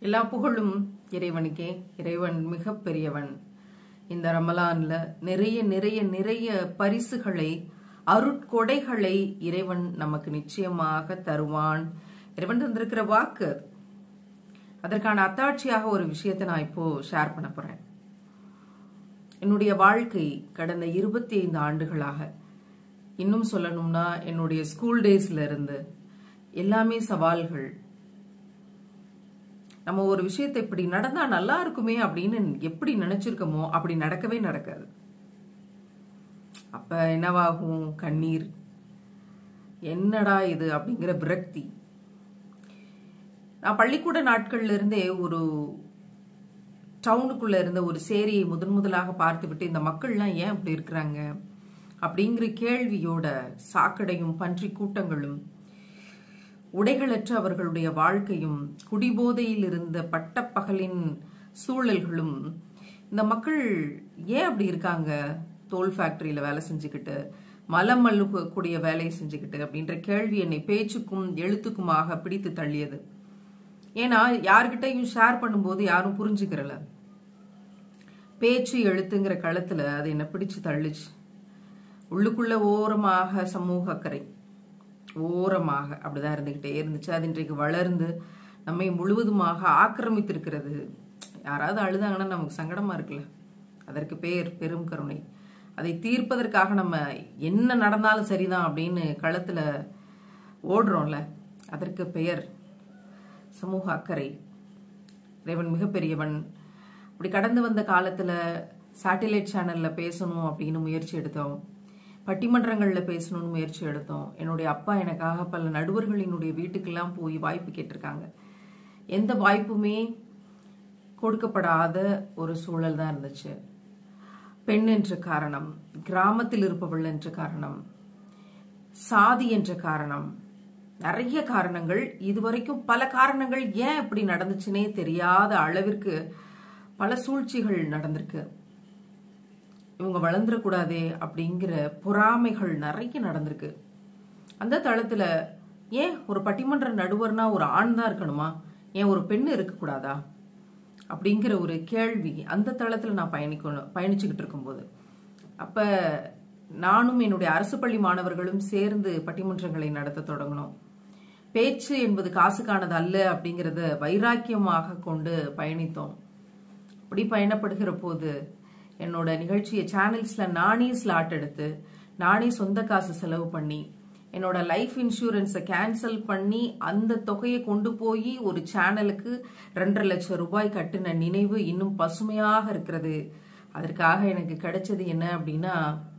எல்லா புகழும் இறைவனுக்கே. இறைவன் மிக பெரியவன். இந்த ரமலான்ல நிறைய நிறைய நிறைய பரிசுகளை, அருட்கொடைகளை இறைவன் நமக்கு நிச்சயமாக தருவான். இறைவன் தந்திருக்கிற வாக்கு. அதற்கான அத்தாட்சியாக ஒரு விஷயத்தை நான் இப்போ ஷேர் பண்ண போறேன். என்னுடைய வாழ்க்கை கடந்த 25 ஆண்டுகளாக, இன்னும் சொல்லணும்னா என்னுடைய ஸ்கூல் டேஸ்ல இருந்து எல்லாமே சவால்கள். நம்ம ஒரு விஷயத்தை இப்படி நடந்தா நல்லா இருக்குமே அப்படின்னு எப்படி நினைச்சிருக்கோமோ அப்படி நடக்கவே நடக்காது. அப்ப என்னவாகும்? கண்ணீர், என்னடா இது அப்படிங்கிற விரக்தி. நான் பள்ளிக்கூட நாட்கள்ல இருந்தே ஒரு டவுனுக்குள்ள இருந்த ஒரு சேரியை முதலாக பார்த்துவிட்டு இந்த மக்கள்லாம் ஏன் இப்படி இருக்கிறாங்க அப்படிங்கிற கேள்வியோட சாக்கடையும் பன்றி கூட்டங்களும் உடைகளற்ற அவர்களுடைய வாழ்க்கையும் குடிபோதையில் இருந்த பட்டப்பகலின் சூழல்களும், இந்த மக்கள் ஏன் அப்படி இருக்காங்க, தோல் ஃபேக்டரியில வேலை செஞ்சுக்கிட்டு மலம் மல்லுக்கூடிய வேலையை செஞ்சுக்கிட்டு அப்படின்ற கேள்வி என்னை பேச்சுக்கும் எழுத்துக்குமாக பிடித்து தள்ளியது. ஏன்னா யார்கிட்டையும் ஷேர் பண்ணும்போது யாரும் புரிஞ்சுக்கிறல. பேச்சு எழுத்துங்கிற களத்துல அது என்ன பிடிச்சு தள்ளுச்சு. உள்ளுக்குள்ள ஓரமாக சமூக அக்கறை, ஓரமாக அப்படிதான் இருந்துகிட்டே இருந்துச்சு. அது இன்றைக்கு வளர்ந்து நம்மை முழுவதுமாக ஆக்கிரமித்திருக்கிறது. யாராவது அழுதாங்கன்னா நமக்கு சங்கடமா இருக்குல்ல, அதற்கு பேர் பெரும் கருணை. அதை தீர்ப்பதற்காக நம்ம என்ன நடந்தாலும் சரிதான் அப்படின்னு களத்துல ஓடுறோம்ல, அதற்கு பெயர் சமூக அக்கறை. இறைவன் மிகப்பெரியவன். அப்படி கடந்து வந்த காலத்துல சேட்டிலைட் சேனல்ல பேசணும் அப்படின்னு முயற்சி எடுத்தோம். பட்டிமன்றங்கள்ல பேசணும்னு முயற்சி எடுத்தோம். என்னுடைய அப்பா எனக்காக பல நடுவர்களினுடைய வீட்டுக்கெல்லாம் போய் வாய்ப்பு கேட்டிருக்காங்க. எந்த வாய்ப்புமே கொடுக்கப்படாத ஒரு சூழல் தான் இருந்துச்சு. பெண் என்ற காரணம், கிராமத்தில் இருப்பவள் என்ற காரணம், சாதி என்ற காரணம், நிறைய காரணங்கள், இதுவரைக்கும் பல காரணங்கள் ஏன் இப்படி நடந்துச்சுன்னே தெரியாத அளவிற்கு பல சூழ்ச்சிகள் நடந்திருக்கு. இவங்க வளர்ந்துடக்கூடாதே அப்படிங்கிற பொறாமைகள் நிறைய நடந்திருக்கு. அந்த தளத்துல ஏன் ஒரு பட்டிமன்ற நடுவர்னா ஒரு ஆண் தான் இருக்கணுமா, ஏன் ஒரு பெண் இருக்கக்கூடாதா அப்படிங்கிற ஒரு கேள்வி அந்த தளத்துல நான் பயணிச்சுக்கிட்டு இருக்கும்போது, அப்ப நானும் என்னுடைய அரசு பள்ளி மாணவர்களும் சேர்ந்து பட்டிமன்றங்களை நடத்த தொடங்கினோம். பேச்சு என்பது காசுக்கானது அல்ல அப்படிங்கிறத வைராக்கியமாக கொண்டு பயணித்தோம். அப்படி பயணப்படுகிற போது என்னோட நிகழ்ச்சியை சேனல்ஸ்ல நானே ஸ்லாட் எடுத்து, நானே சொந்த காசு செலவு பண்ணி, என்னோட லைஃப் இன்சூரன்ஸை கேன்சல் பண்ணி அந்த தொகையை கொண்டு போய் ஒரு சேனலுக்கு 2.5 லட்சம் ரூபாய் கட்டின நினைவு இன்னும் பசுமையாக இருக்கிறது. அதற்காக எனக்கு கிடைச்சது என்ன அப்படின்னா,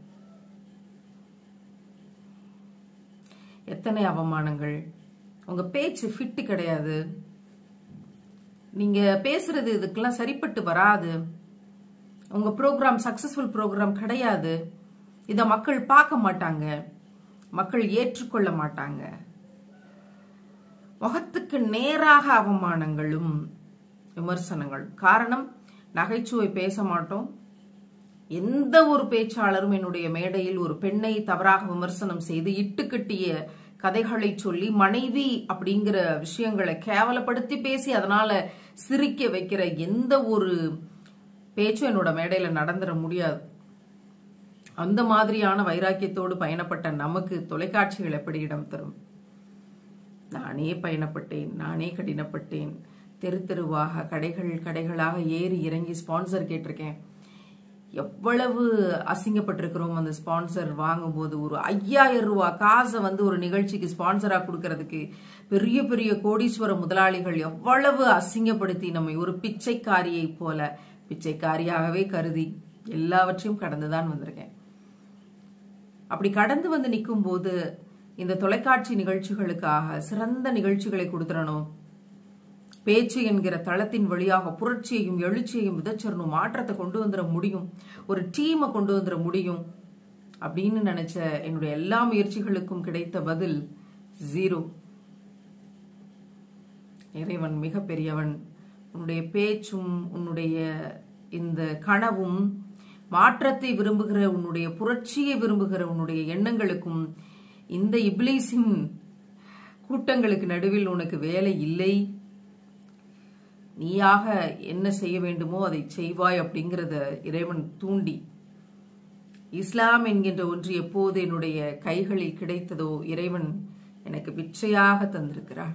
எத்தனை அவமானங்கள். உங்க பேச்சு ஃபிட் கிடையாது, நீங்க பேசுறது இதுக்கெல்லாம் சரிப்பட்டு வராது, உங்க ப்ரோக்ராம் சக்சஸ்ஃபுல் ப்ரோக்ராம் கிடையாது, இத மக்கள் பார்க்க மாட்டாங்க, மக்கள் ஏற்றுக்கொள்ள மாட்டாங்க. முகத்துக்கு நேராக அவமானங்களும் விமர்சனங்கள். காரணம், நகைச்சுவை பேச மாட்டோம். எந்த ஒரு பேச்சாளரும் என்னுடைய மேடையில் ஒரு பெண்ணை தவறாக விமர்சனம் செய்து இட்டுக்கட்டிய கதைகளை சொல்லி மனைவி அப்படிங்கிற விஷயங்களை கேவலப்படுத்தி பேசி அதனால சிரிக்க வைக்கிற எந்த ஒரு பேச்சும் என்னோட மேடையில நடந்துட முடியாது. அந்த மாதிரியான வைராக்கியத்தோடு பயணப்பட்ட நமக்கு தொலைக்காட்சிகள் எப்படி இடம் தரும்? நானே பயணப்பட்டேன், நானே கடினப்பட்டேன். தெரு தெருவாக, கடைகளாக ஏறி இறங்கி ஸ்பான்சர் கேட்டிருக்கேன். எவ்வளவு அசிங்கப்பட்டிருக்கிறோம். அந்த ஸ்பான்சர் வாங்கும்போது ஒரு 5000 ரூபாய் காசை ஒரு நிகழ்ச்சிக்கு ஸ்பான்சரா கொடுக்கறதுக்கு பெரிய பெரிய கோடீஸ்வர முதலாளிகள் எவ்வளவு அசிங்கப்படுத்தி நம்மை ஒரு பிச்சைக்காரியை போல, பிச்சைக்காரியாகவே கருதி எல்லாவற்றையும் கடந்துதான் வந்திருக்கேன். அப்படி கடந்து வந்து நிற்கும் போது இந்த தொலைக்காட்சி நிகழ்ச்சிகளுக்காக சிறந்த நிகழ்ச்சிகளை கொடுத்துடணும், பேச்சு என்கிற தளத்தின் வழியாக புரட்சியையும் எழுச்சியையும் விதைச்சிடணும், மாற்றத்தை கொண்டு வந்துட முடியும், ஒரு டீமை கொண்டு வந்துட முடியும் அப்படின்னு நினைச்ச என்னுடைய எல்லா முயற்சிகளுக்கும் கிடைத்த பதில் 0. இறைவன் மிக பெரியவன். உன்னுடைய பேச்சும் உன்னுடைய இந்த கனவும், மாற்றத்தை விரும்புகிற உன்னுடைய புரட்சியை விரும்புகிற உன்னுடைய எண்ணங்களுக்கும் இந்த இப்லீஸின் கூட்டங்களுக்கு நடுவில் உனக்கு வேலை இல்லை. நீயாக என்ன செய்ய வேண்டுமோ அதை செய்வாய் அப்படிங்கிறத இறைவன் தூண்டி, இஸ்லாம் என்கின்ற ஒன்று எப்போது என்னுடைய கைகளில் கிடைத்ததோ இறைவன் எனக்கு பிச்சையாக தந்திருக்கிறான்.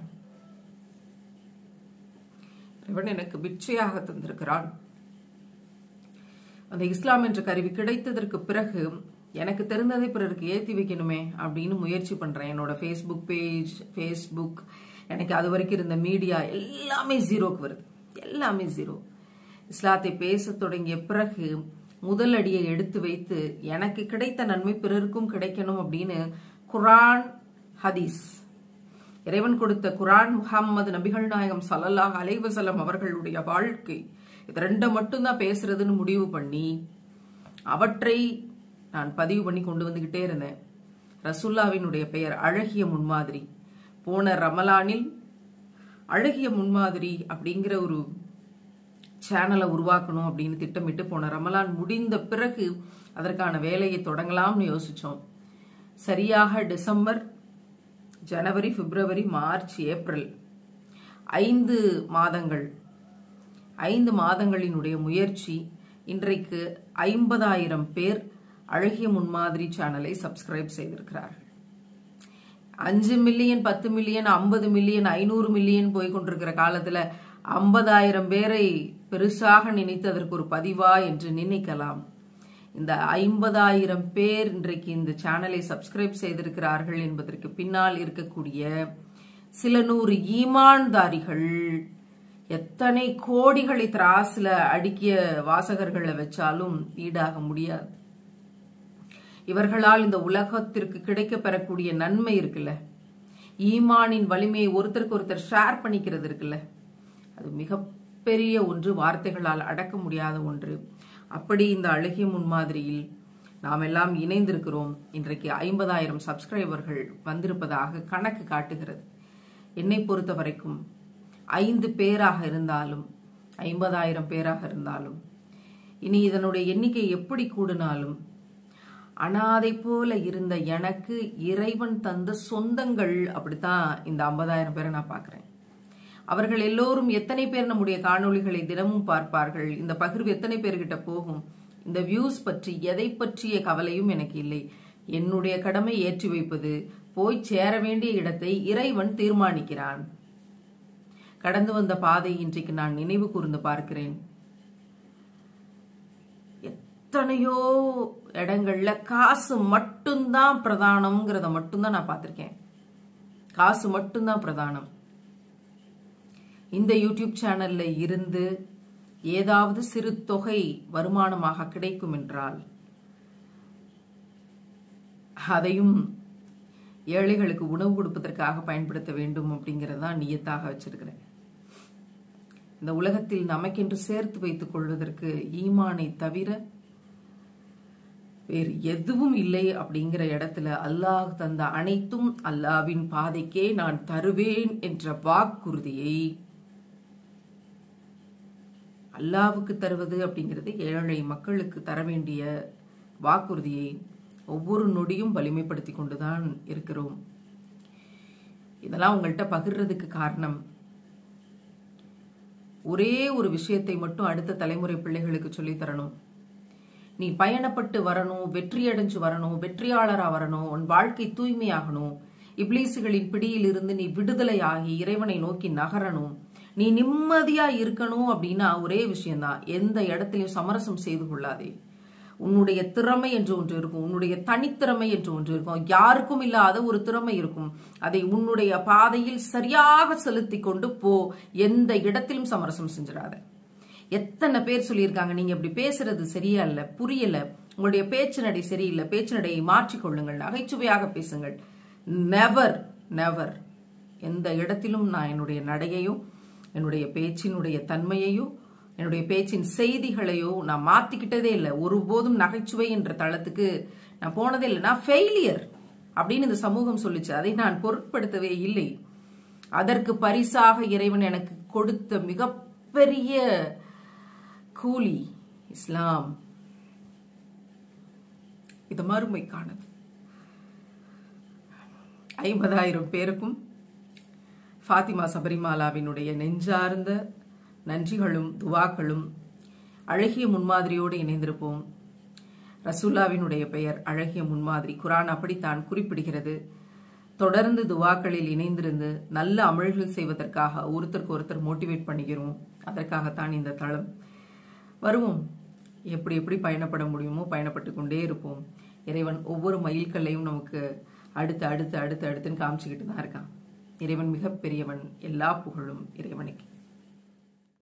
இறைவன் எனக்கு பிச்சையாக தந்திருக்கிறான். அந்த இஸ்லாம் என்ற கருவி கிடைத்ததற்கு பிறகு எனக்கு தெரிந்ததை பிறருக்கு ஏற்றி வைக்கணுமே அப்படின்னு முயற்சி பண்றேன். என்னோட ஃபேஸ்புக் பேஜ், ஃபேஸ்புக், எனக்கு அது வரைக்கும் இருந்த மீடியா எல்லாமே ஜீரோக்கு வருது, எல்லாமே ஜீரோ. இஸ்லாத்தை பேச தொடங்கிய பிறகு முதல் அடியை எடுத்து வைத்து எனக்கு கிடைத்த நன்மை பிறருக்கும் கிடைக்கணும் அப்படின்னு குரான், ஹதீஸ், இறைவன் கொடுத்த குரான், முஹம்மது நபிகள் நாயகம் ஸல்லல்லாஹு அலைஹி வஸல்லம் அவர்களுடைய வாழ்க்கை, இது ரெண்டை மட்டும்தான் பேசுறதுன்னு முடிவு பண்ணி அவற்றை நான் பதிவு பண்ணி கொண்டு வந்துகிட்டே இருந்தேன். ரசூல்லாவினுடைய பெயர் அழகிய முன்மாதிரி. போன ரமலானில் அழகிய முன்மாதிரி அப்படிங்கிற ஒரு சேனலை உருவாக்கணும் அப்படின்னு திட்டமிட்டு போன ரமலான் முடிந்த பிறகு அதற்கான வேலையை தொடங்கலாம்னு யோசிச்சோம். சரியாக December, January, February, March, April 5 மாதங்கள், 5 மாதங்களினுடைய முயற்சி. இன்றைக்கு 50,000 பேர் அழகிய முன்மாதிரி சேனலை சப்ஸ்கிரைப் செய்திருக்கிறார்கள். 5 மில்லியன், 10 மில்லியன், 50 மில்லியன், 500 மில்லியன் போய் கொண்டிருக்கிற காலத்துல 50,000 பேரை பெருசாக நினைத்து அதற்கு ஒரு பதிவா என்று நினைக்கலாம். இந்த 50,000 பேர் இன்றைக்கு இந்த சேனலை சப்ஸ்கிரைப் செய்திருக்கிறார்கள் என்பதற்கு பின்னால் இருக்கக்கூடிய சில 100 ஈமான்தாரிகள் எத்தனை கோடிகளை திராசுல அடுக்கிய வாசகர்களை வச்சாலும் ஈடாக முடியாது. இவர்களால் இந்த உலகத்திற்கு கிடைக்க பெறக்கூடிய நன்மை இருக்குல்ல, ஈமானின் வலிமையை ஒருத்தருக்கு ஒருத்தர் ஷேர் பண்ணிக்கிறது இருக்குல்ல, அது மிகப்பெரிய ஒன்று, வார்த்தைகளால் அடக்க முடியாத ஒன்று. அப்படி இந்த அழகிய முன்மாதிரியில் நாம் எல்லாம் இணைந்திருக்கிறோம். இன்றைக்கு 50,000 சப்ஸ்கிரைபர்கள் வந்திருப்பதாக கணக்கு காட்டுகிறது. என்னை பொறுத்த வரைக்கும் 5 பேராக இருந்தாலும் 50,000 பேராக இருந்தாலும், இனி இதனுடைய எண்ணிக்கை எப்படி கூடினாலும், அனாதை போல இருந்த எனக்கு இறைவன் தந்த சொந்தங்கள் அப்படித்தான் இந்த 50,000 பேரை நான் பார்க்கிறேன். அவர்கள் எல்லோரும் எத்தனை பேர் நம்முடைய காணொளிகளை தினமும் பார்ப்பார்கள், இந்த பகிர்வு எத்தனை பேர்கிட்ட போகும், இந்த வியூஸ் பற்றி எதை பற்றிய கவலையும் எனக்கு இல்லை. என்னுடைய கடமை ஏற்றி வைப்பது, போய் சேர வேண்டிய இடத்தை இறைவன் தீர்மானிக்கிறான். கடந்து வந்த பாதை இன்றைக்கு நான் நினைவு கூர்ந்து பார்க்கிறேன். எத்தனையோ இடங்கள்ல காசு மட்டும்தான் பிரதானம்ங்கிறத மட்டும்தான் நான் பார்த்திருக்கேன். காசு மட்டும்தான் பிரதானம். இந்த யூடியூப் சேனல்ல இருந்து ஏதாவது சிறு தொகை வருமானமாக கிடைக்கும் என்றால் அதையும் ஏழைகளுக்கு உணவு கொடுப்பதற்காக பயன்படுத்த வேண்டும் அப்படிங்கறதான் நியத்தாக வச்சிருக்கிறேன். இந்த உலகத்தில் நமக்கென்று சேர்த்து வைத்துக் கொள்வதற்கு ஈமானை தவிர வேறு எதுவும் இல்லை அப்படிங்கிற இடத்துல அல்லாஹ் தந்த அனைத்தும் அல்லாஹ்வின் பாதைக்கே நான் தருவேன் என்ற வாக்குறுதியை, அல்லாஹ்வுக்கு தருவது அப்படிங்கிறது ஏழை மக்களுக்கு தர வேண்டிய வாக்குறுதியை ஒவ்வொரு நொடியும் வலிமைப்படுத்தி கொண்டுதான் இருக்கிறோம். இதெல்லாம் உங்கள்கிட்ட பகிர்றதுக்கு காரணம், ஒரே ஒரு விஷயத்தை மட்டும் அடுத்த தலைமுறை பிள்ளைகளுக்கு சொல்லி தரணும். நீ பயணப்பட்டு வரணும், வெற்றி அடைஞ்சு வரணும், வெற்றியாளரா வரணும், உன் வாழ்க்கை தூய்மையாகணும், இப்லீசுகளின் பிடியில் இருந்து நீ விடுதலை ஆகி இறைவனை நோக்கி நகரணும், நீ நிம்மதியா இருக்கணும் அப்படின்னா ஒரே விஷயம்தான், எந்த இடத்திலையும் சமரசம் செய்து கொள்ளாதே. உன்னுடைய திறமை என்று ஒன்று இருக்கும், உன்னுடைய தனித்திறமை என்று ஒன்று இருக்கும், யாருக்கும் இல்லாத ஒரு திறமை இருக்கும். அதை உன்னுடைய பாதையில் சரியாக செலுத்தி கொண்டு போ, எந்த இடத்திலும் சமரசம் செஞ்சிடாத. எத்தனை பேர் சொல்லியிருக்காங்க, நீங்க இப்படி பேசுறது சரியா இல்ல, புரியல, உங்களுடைய பேச்சு நடை சரியில்லை, பேச்சு நடையை மாற்றிக்கொள்ளுங்கள், நகைச்சுவையாக பேசுங்கள். நெவர் நெவர் எந்த இடத்திலும் நான் என்னுடைய நடையையோ என்னுடைய பேச்சினுடைய தன்மையையோ என்னுடைய பேச்சின் செய்திகளையோ நான் மாத்திக்கிட்டதே இல்லை. ஒருபோதும் நகைச்சுவை என்ற தளத்துக்கு நான் போனதே இல்லை. நான் ஃபெயிலியர் அப்படின்னு இந்த சமூகம் சொல்லிச்சு, அதை நான் பொருட்படுத்தவே இல்லை. அதற்கு பரிசாக இறைவன் எனக்கு கொடுத்த மிகப்பெரிய கூலி இஸ்லாம். இது மறுமைக்கானது. 50,000 பேருக்கும் ஃபாத்திமா சபரிமாலாவினுடைய நெஞ்சார்ந்த நன்றிகளும் துவாக்களும். அழகிய முன்மாதிரியோடு இணைந்திருப்போம். ரசூல்லாவினுடைய பெயர் அழகிய முன்மாதிரி. குர்ஆன் அப்படித்தான் குறிப்பிடுகிறது. தொடர்ந்து துவாக்களில் இணைந்திருந்து நல்ல அமல்கள் செய்வதற்காக ஒருத்தருக்கு ஒருத்தர் மோட்டிவேட் பண்ணுகிறோம். அதற்காகத்தான் இந்த தளம். வருவோம், எப்படி எப்படி பயணப்பட முடியுமோ பயணப்பட்டு கொண்டே இருப்போம். இறைவன் ஒவ்வொரு மைல்கல்லையும் நமக்கு அடுத்து அடுத்து அடுத்து அடுத்துன்னு காமிச்சுக்கிட்டு தான் இருக்கான். இறைவன் மிகப்பெரியவன். எல்லா புகழும் இறைவனுக்கு.